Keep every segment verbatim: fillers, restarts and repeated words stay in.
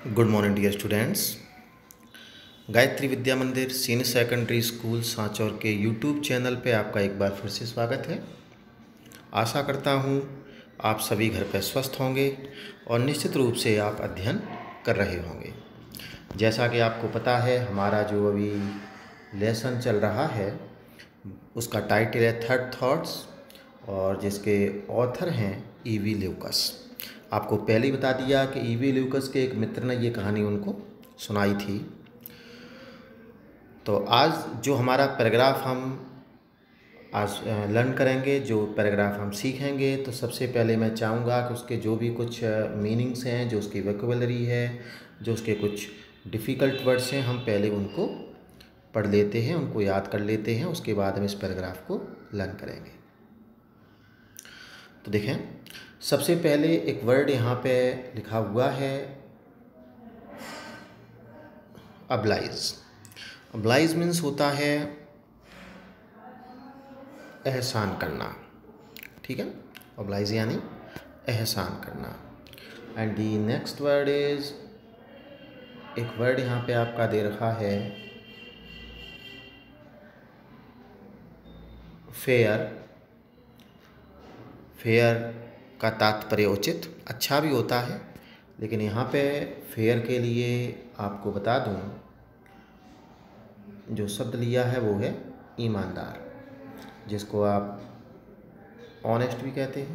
Good morning dear students. Gayatri Vidya Mandir senior secondary school Sanchore के YouTube channel पे आपका एक बार फिर से स्वागत है। आशा करता हूँ आप सभी घर पर स्वस्थ होंगे और निश्चित रूप से आप अध्ययन कर रहे होंगे। जैसा कि आपको पता है, हमारा जो अभी लेसन चल रहा है उसका टाइटल है थर्ड थॉट्स और जिसके ऑथर हैं ई वी ल्यूकास। आपको पहले ही बता दिया कि ई वी ल्यूकास के एक मित्र ने ये कहानी उनको सुनाई थी। तो आज जो हमारा पैराग्राफ हम आज लर्न करेंगे, जो पैराग्राफ हम सीखेंगे, तो सबसे पहले मैं चाहूँगा कि उसके जो भी कुछ मीनिंग्स हैं, जो उसकी वोकैबुलरी है, जो उसके कुछ डिफ़िकल्ट वर्ड्स हैं, हम पहले उनको पढ़ लेते हैं, उनको याद कर लेते हैं। उसके बाद हम इस पैराग्राफ को लर्न करेंगे। तो देखें, सबसे पहले एक वर्ड यहाँ पे लिखा हुआ है अब्लाइज। अब्लाइज मीन्स होता है एहसान करना, ठीक है। अब्लाइज यानी एहसान करना। And the next word is, एक वर्ड यहाँ पे आपका दे रखा है फेयर। फेयर का तात्पर्य उचित, अच्छा भी होता है, लेकिन यहाँ पे फेयर के लिए आपको बता दूँ जो शब्द लिया है वो है ईमानदार, जिसको आप ऑनेस्ट भी कहते हैं,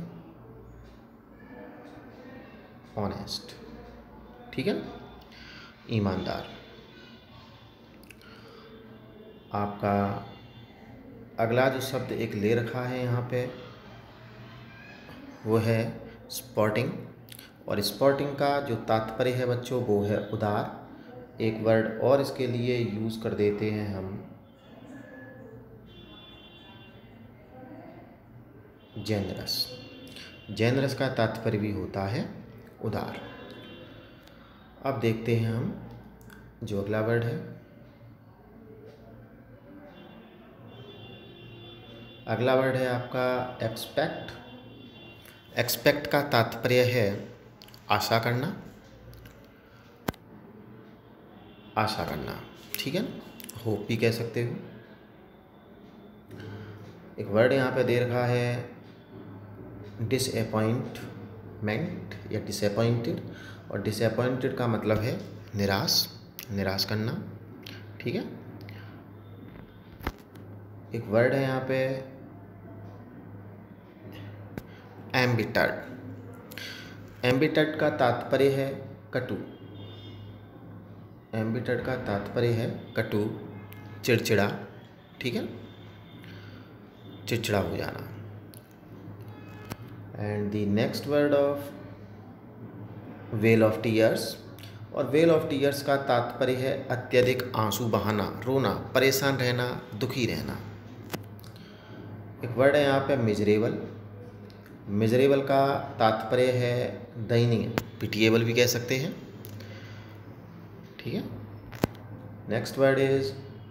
ऑनेस्ट, ठीक है, ईमानदार। आपका अगला जो शब्द एक ले रखा है यहाँ पे वो है स्पोर्टिंग, और स्पोर्टिंग का जो तात्पर्य है बच्चों वो है उदार। एक वर्ड और इसके लिए यूज़ कर देते हैं हम, जेनरस। जेनरस का तात्पर्य भी होता है उदार। अब देखते हैं हम जो अगला वर्ड है। अगला वर्ड है आपका एक्सपेक्ट। एक्सपेक्ट का तात्पर्य है आशा करना, आशा करना, ठीक है, होप भी कह सकते हो। एक वर्ड यहाँ पे दे रखा है डिसअपॉइंटमेंट या डिसअपॉइंटेड, और डिसअपॉइंटेड का मतलब है निराश, निराश करना, ठीक है। एक वर्ड है यहाँ पे एम्बिटर्ड। एम्बिटर्ड का तात्पर्य है कटु। एम्बिटर्ड का तात्पर्य है कटु, चिड़चिड़ा, ठीक है, चिड़चिड़ा हो जाना। And the next word of well of tears, और वेल ऑफ टीयर्स का तात्पर्य है अत्यधिक आंसू बहाना, रोना, परेशान रहना, दुखी रहना। एक वर्ड है यहाँ पे मिजरेबल। मिजरेबल का तात्पर्य है दयनीय, पिटिएबल भी कह सकते हैं, ठीक है। नेक्स्ट वर्ड इज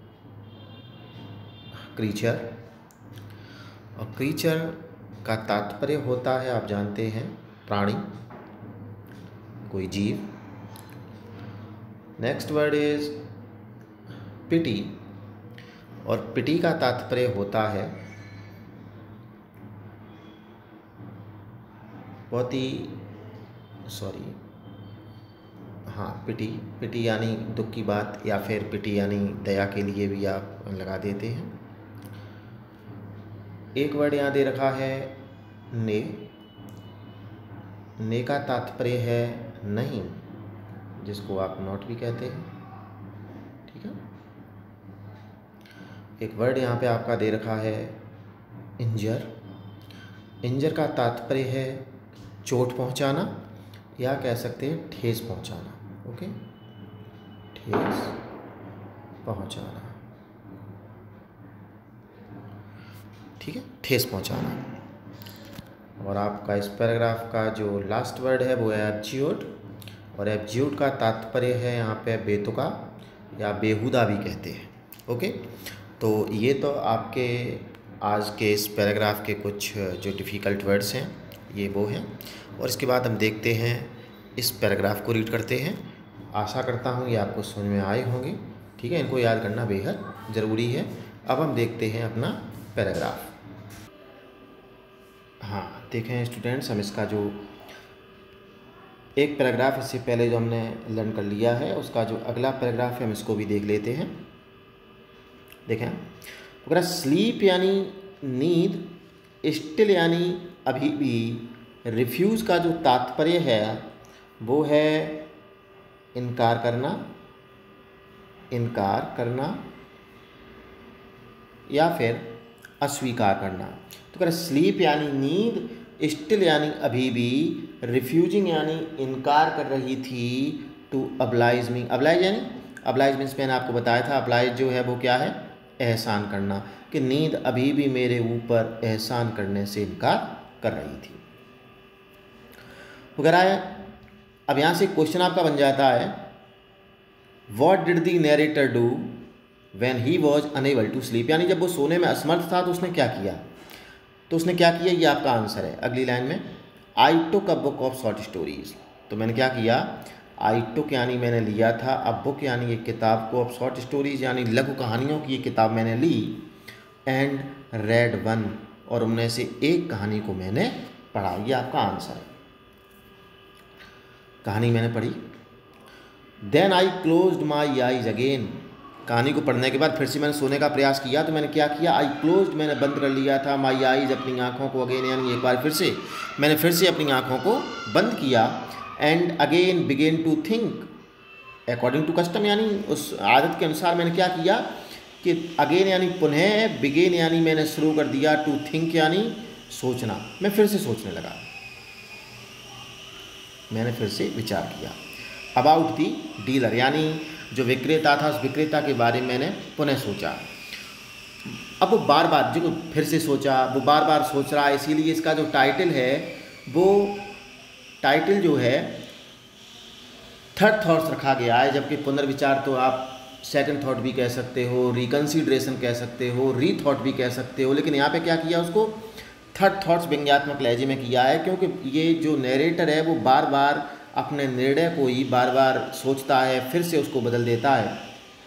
क्रीचर, और क्रीचर का तात्पर्य होता है, आप जानते हैं, प्राणी, कोई जीव। नेक्स्ट वर्ड इज पिटी, और पिटी का तात्पर्य होता है बहुत ही, सॉरी, हाँ, पिटी। पिटी यानी दुख की बात, या फिर पिटी यानी दया के लिए भी आप लगा देते हैं। एक वर्ड यहाँ दे रखा है ने। ने का तात्पर्य है नहीं, जिसको आप नॉट भी कहते हैं, ठीक है। एक वर्ड यहाँ पे आपका दे रखा है इंजर। इंजर का तात्पर्य है चोट पहुँचाना, या कह सकते हैं ठेस पहुँचाना, ओके, ठेस पहुँचाना, ठीक है, ठेस पहुँचाना। और आपका इस पैराग्राफ का जो लास्ट वर्ड है वो है एब्ज्यूट, और एब्ज्यूट का तात्पर्य है यहाँ पे बेतुका या बेहुदा भी कहते हैं, ओके। तो ये तो आपके आज के इस पैराग्राफ के कुछ जो डिफ़िकल्ट वर्ड्स हैं ये वो हैं, और इसके बाद हम देखते हैं, इस पैराग्राफ को रीड करते हैं आशा करता हूँ ये आपको समझ में आए होंगे। ठीक है, इनको याद करना बेहद ज़रूरी है। अब हम देखते हैं अपना पैराग्राफ। हाँ देखें स्टूडेंट्स, हम इसका जो एक पैराग्राफ इससे पहले जो हमने लर्न कर लिया है, उसका जो अगला पैराग्राफ है हम इसको भी देख लेते हैं। देखें, अगर स्लीप यानी नींद, स्टिल यानी अभी भी, रिफ्यूज़ का जो तात्पर्य है वो है इनकार करना, इनकार करना या फिर अस्वीकार करना। तो अगर स्लीप यानी नींद, स्टिल यानी अभी भी, रिफ्यूजिंग यानी इनकार कर रही थी, टू अब्लाइज मी। अब्लाइज यानी, अब्लाइज मीन्स मैंने आपको बताया था, अब्लाइज जो है वो क्या है, एहसान करना, कि नींद अभी भी मेरे ऊपर एहसान करने से इनकार कर रही थी वगैरह। अब यहाँ से क्वेश्चन आपका बन जाता है, what did the narrator do when he was unable to sleep, यानी जब वो सोने में असमर्थ था तो उसने क्या किया। तो उसने क्या किया, ये आपका आंसर है अगली लाइन में, I took a book of short stories. तो मैंने क्या किया, आई टुक यानी मैंने लिया था, अब बुक यानी एक किताब को, ऑफ शॉर्ट स्टोरीज यानी लघु कहानियों की एक किताब मैंने ली, एंड रेड वन, और उनमें से एक कहानी को मैंने पढ़ा। ये आपका आंसर है, कहानी मैंने पढ़ी। Then I closed my eyes again, कहानी को पढ़ने के बाद फिर से मैंने सोने का प्रयास किया। तो मैंने क्या किया, आई क्लोज्ड मैंने बंद कर लिया था, माई आईज अपनी आँखों को, अगेन यानी एक बार फिर से मैंने फिर से अपनी आँखों को बंद किया, and again began to think according to custom, यानी उस आदत के अनुसार मैंने क्या किया कि अगेन यानी पुनः, बिगेन यानी मैंने शुरू कर दिया, टू थिंक यानी सोचना, मैं फिर से सोचने लगा, मैंने फिर से विचार किया। अबाउट दी डीलर यानी जो विक्रेता था, उस विक्रेता के बारे में मैंने पुनः सोचा। अब वो बार बार जो फिर से सोचा, वो बार बार सोच रहा है, इसीलिए इसका जो टाइटल है वो टाइटल जो है थर्ड थॉट्स रखा गया है, जबकि पुनर्विचार तो आप सेकंड थॉट भी कह सकते हो, रिकन्सिडरेशन कह सकते हो, री थॉट भी कह सकते हो, लेकिन यहाँ पे क्या किया, उसको थर्ड थॉट्स व्यंग्यात्मक लहजे में किया है, क्योंकि ये जो नरेटर है वो बार बार अपने निर्णय को ही बार बार सोचता है, फिर से उसको बदल देता है।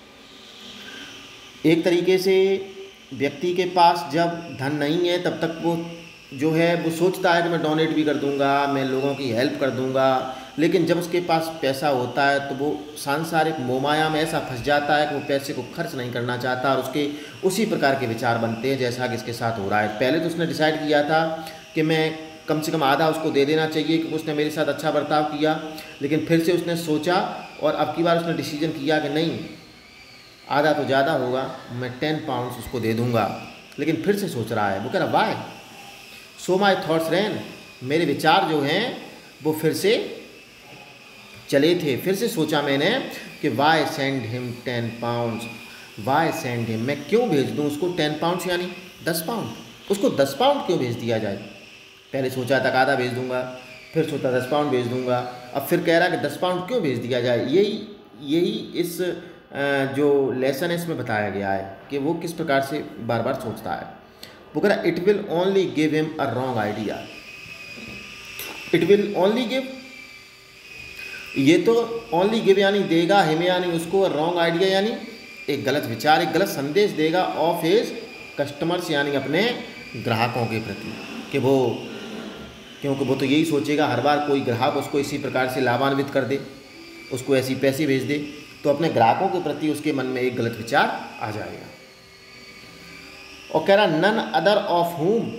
एक तरीके से व्यक्ति के पास जब धन नहीं है तब तक वो जो है वो सोचता है कि मैं डोनेट भी कर दूंगा, मैं लोगों की हेल्प कर दूंगा, लेकिन जब उसके पास पैसा होता है तो वो सांसारिक मोहमाया में ऐसा फंस जाता है कि वो पैसे को खर्च नहीं करना चाहता, और उसके उसी प्रकार के विचार बनते हैं जैसा कि इसके साथ हो रहा है। पहले तो उसने डिसाइड किया था कि मैं कम से कम आधा उसको दे देना चाहिए क्योंकि उसने मेरे साथ अच्छा बर्ताव किया, लेकिन फिर से उसने सोचा और अब की बार उसने डिसीजन किया कि नहीं, आधा तो ज़्यादा होगा, मैं टेन पाउंड्स उसको दे दूंगा। लेकिन फिर से सोच रहा है, वो कह रहा वाई, सो माई थॉट्स रैन, मेरे विचार जो हैं वो फिर से चले थे। फिर से सोचा मैंने कि why send him ten pounds, why send him, मैं क्यों भेज दूँ उसको टेन पाउंड्स यानी दस पाउंड, उसको दस पाउंड क्यों भेज दिया जाए। पहले सोचा था आधा भेज दूंगा, फिर सोचा दस पाउंड भेज दूंगा, अब फिर कह रहा कि दस पाउंड क्यों भेज दिया जाए। यही यही इस जो लेसन है इसमें बताया गया है कि वो किस प्रकार से बार बार सोचता है। वो कह रहा it will only give him a wrong idea, it will only give, ये तो ओनली गिव यानी देगा, हिम यानी उसको, रॉन्ग आइडिया यानी एक गलत विचार, एक गलत संदेश देगा, ऑफ हिज कस्टमर्स यानी अपने ग्राहकों के प्रति, कि वो, क्योंकि वो तो यही सोचेगा हर बार कोई ग्राहक उसको इसी प्रकार से लाभान्वित कर दे, उसको ऐसी पैसे भेज दे, तो अपने ग्राहकों के प्रति उसके मन में एक गलत विचार आ जाएगा। और कह रहा none other of whom,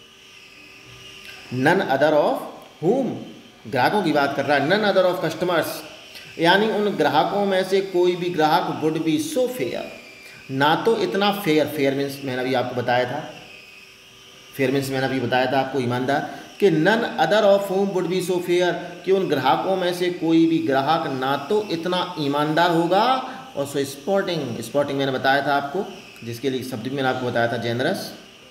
none other of whom, ग्राहकों की बात कर रहा है, नन अदर ऑफ कस्टमर्स यानी उन ग्राहकों में से कोई भी ग्राहक वुड बी सो फेयर, ना तो इतना फेयर, फेयर मीन्स मैंने अभी आपको बताया था, फेयर मीन्स मैंने अभी बताया था आपको ईमानदार, कि none other of whom would be so fair, कि उन ग्राहकों में से कोई भी ग्राहक ना तो इतना ईमानदार होगा, और सो स्पोर्टिंग, स्पोर्टिंग मैंने बताया था आपको, जिसके लिए शब्द भी मैंने आपको बताया था जेनरस,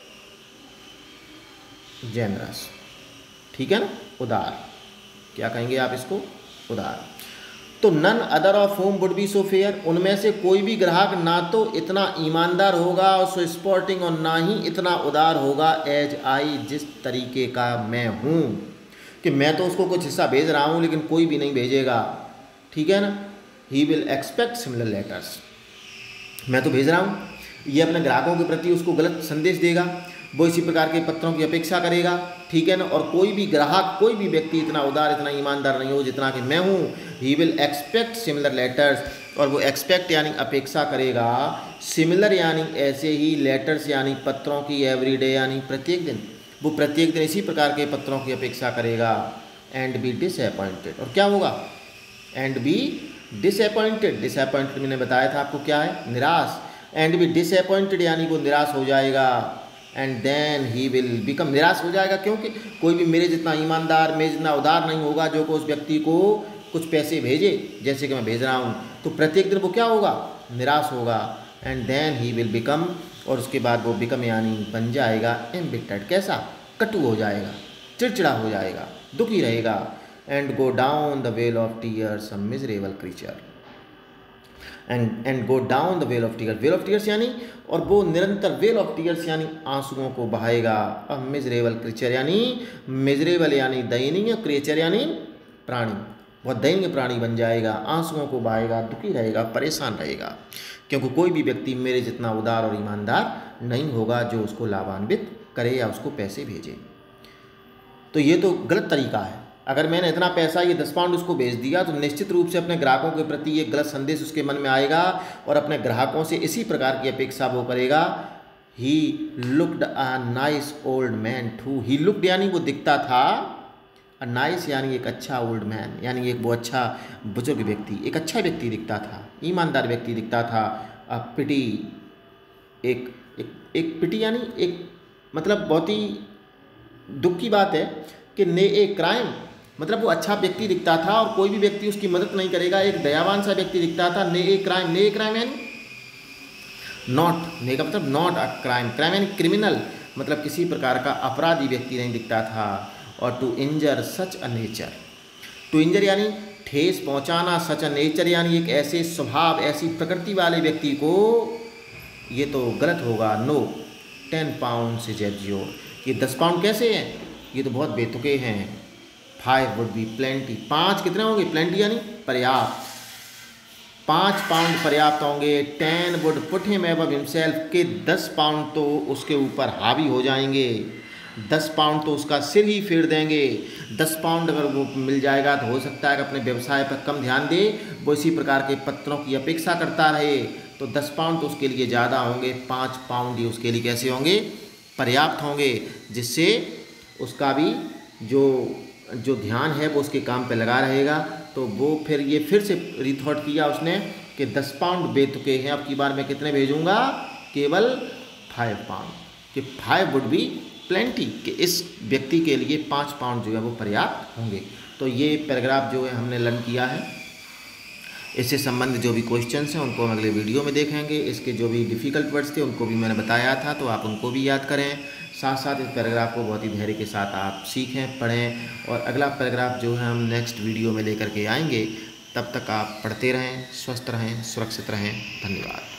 जेनरस, ठीक है ना, उदार, क्या कहेंगे आप इसको, उदार। तो none other of whom would be so fair, उनमें से कोई भी ग्राहक ना तो इतना ईमानदार होगा, और सो स्पोर्टिंग, और ना ही इतना उदार होगा, एज आई, जिस तरीके का मैं हूँ, कि मैं तो उसको कुछ हिस्सा भेज रहा हूँ लेकिन कोई भी नहीं भेजेगा, ठीक है ना, he will expect similar letters. मैं तो भेज रहा हूँ, ये अपने ग्राहकों के प्रति उसको गलत संदेश देगा, वो इसी प्रकार के पत्रों की अपेक्षा करेगा, ठीक है ना। और कोई भी ग्राहक, कोई भी व्यक्ति इतना उदार, इतना ईमानदार नहीं हो जितना कि मैं हूँ। He will expect similar letters, और वो एक्सपेक्ट यानी अपेक्षा करेगा, सिमिलर यानी ऐसे ही, लेटर्स यानी पत्रों की, एवरीडे यानी प्रत्येक दिन, वो प्रत्येक दिन इसी प्रकार के पत्रों की अपेक्षा करेगा। एंड बी डिसअपॉइंटेड, और क्या होगा, एंड बी डिसअपॉइंटेड। डिसअपॉइंटेड मैंने बताया था आपको क्या है, निराश। एंड बी डिसअपॉइंटेड यानी वो निराश हो जाएगा। And then he will become, निराश हो जाएगा क्योंकि कोई भी मेरे जितना ईमानदार, मेरे जितना उदार नहीं होगा जो कि उस व्यक्ति को कुछ पैसे भेजे जैसे कि मैं भेज रहा हूँ, तो प्रत्येक दिन वो क्या होगा, निराश होगा। And then he will become, और उसके बाद वो बिकम यानी बन जाएगा एम्बिटर्ड, कैसा, कटु हो जाएगा, चिड़चिड़ा हो जाएगा, दुखी रहेगा। And go down the well of tears a miserable creature, and and go down the well of tears, well of tears यानी, और वो निरंतर, वेल ऑफ टीयर्स यानी आंसुओं को बहाएगा। अ मिजरेबल क्रीचर यानी, मिजरेबल यानी दयनीय, क्रीचर यानी प्राणी, बहुत दयनीय प्राणी बन जाएगा, आंसुओं को बहाएगा, दुखी रहेगा, परेशान रहेगा, क्योंकि कोई भी व्यक्ति मेरे जितना उदार और ईमानदार नहीं होगा जो उसको लाभान्वित करे या उसको पैसे भेजे। तो ये तो गलत तरीका है। अगर मैंने इतना पैसा, ये दस पाउंड उसको भेज दिया, तो निश्चित रूप से अपने ग्राहकों के प्रति ये गलत संदेश उसके मन में आएगा, और अपने ग्राहकों से इसी प्रकार की अपेक्षा वो करेगा। He looked a nice old man too, he looked यानी वो दिखता था, अ नाइस यानी एक अच्छा, ओल्ड मैन यानी एक वो अच्छा बुजुर्ग व्यक्ति, एक अच्छा व्यक्ति दिखता था, ईमानदार व्यक्ति दिखता था। अ पिटी, एक एक एक पिटी यानी एक, मतलब बहुत ही दुख की बात है कि ने ए क्राइम, मतलब वो अच्छा व्यक्ति दिखता था और कोई भी व्यक्ति उसकी मदद नहीं करेगा, एक दयावान सा व्यक्ति दिखता था। ने ए क्राइम, ने ए क्राइम यानी नॉट, ने का मतलब नॉट अ क्राइम, क्राइम यानी क्रिमिनल, मतलब किसी प्रकार का अपराधी व्यक्ति नहीं दिखता था। और to injure such a nature, to injure यानी ठेस पहुंचाना, सच अ नेचर यानी एक ऐसे स्वभाव, ऐसी प्रकृति वाले व्यक्ति को, ये तो गलत होगा। No ten pound is absurd, ये दस पाउंड कैसे हैं, ये तो बहुत बेतुके हैं। फाइव वुड बी प्लेंटी, पाँच कितने होंगे, प्लेंटी यानी पर्याप्त, पाँच पाउंड पर्याप्त होंगे। Ten would put him above himself, के दस पाउंड तो उसके ऊपर हावी हो जाएंगे, दस पाउंड तो उसका सिर ही फेर देंगे। दस पाउंड अगर वो मिल जाएगा तो हो सकता है कि अपने व्यवसाय पर कम ध्यान दे, वो इसी प्रकार के पत्रों की अपेक्षा करता रहे, तो दस पाउंड तो उसके लिए ज़्यादा होंगे, पाँच पाउंड ही उसके लिए कैसे होंगे, पर्याप्त होंगे, जिससे उसका भी जो जो ध्यान है वो उसके काम पे लगा रहेगा। तो वो फिर ये फिर से रिथॉट किया उसने कि दस पाउंड बेतुके हैं, अब की बार मैं कितने भेजूंगा, केवल फाइव पाउंड, कि फाइव वुड बी प्लेंटी, कि इस व्यक्ति के लिए पाँच पाउंड जो है वो पर्याप्त होंगे। तो ये पैराग्राफ जो है हमने लर्न किया है। इससे संबंधित जो भी क्वेश्चंस हैं उनको हम अगले वीडियो में देखेंगे। इसके जो भी डिफ़िकल्ट वर्ड्स थे उनको भी मैंने बताया था, तो आप उनको भी याद करें। साथ साथ इस पैराग्राफ को बहुत ही धैर्य के साथ आप सीखें, पढ़ें, और अगला पैराग्राफ जो है हम नेक्स्ट वीडियो में लेकर के आएंगे। तब तक आप पढ़ते रहें, स्वस्थ रहें, सुरक्षित रहें। धन्यवाद।